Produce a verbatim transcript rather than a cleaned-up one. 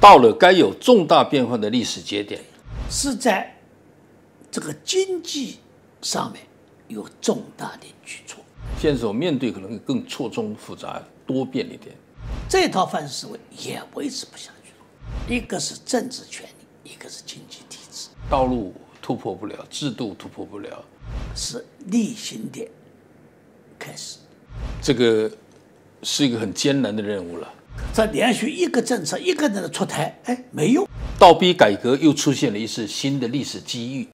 到了该有重大变化的历史节点， 是在这个经济上面有重大的举措。 现在所面对可能更错综复杂、多变一点。 这套范式思维也维持不下去了。一个是政治权力，一个是经济体制， 道路突破不了，制度突破不了， 是例行的开始。 这个是一个很艰难的任务了。 这连续一个政策一个人的出台，哎，没用。 倒逼改革又出现了一次新的历史机遇。